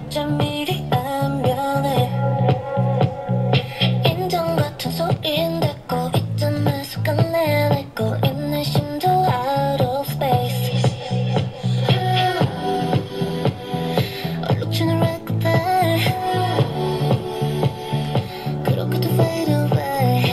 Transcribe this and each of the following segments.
어쩜 미리 안면해 인정 같은 소리인데 꼭 있잖아서 끝내내고 있는 심도 out of space 얼룩지는 record back 그렇게도 fade away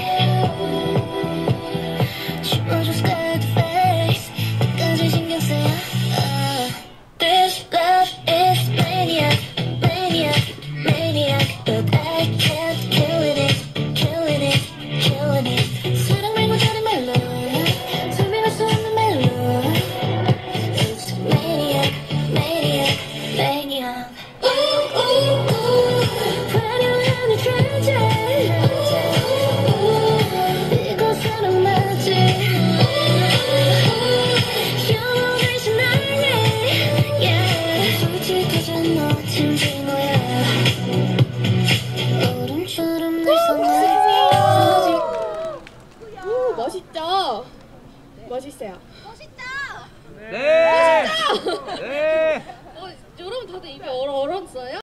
지워줘 scared face 끝까지 신경 쓰여 This love is maniac, maniac, maniac But I can't kill it, killing it, killing it 사랑 말고 다른 말로 설명할 수 없는 말로 It's maniac, maniac, maniac Ooh, ooh, ooh 화려한 이 tragic 이거 사랑맞지 영원한 신나게 Yeah 솔직해진 너 진지 뭐야 얼음처럼 날 써내 오, 멋있죠? 멋있어요. 네. 멋있죠? 네. 여러분 다들 입이 얼었어요?